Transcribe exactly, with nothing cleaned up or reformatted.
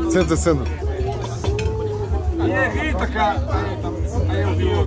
Centro, centro. Aí é Rita, cara. Aí eu vi.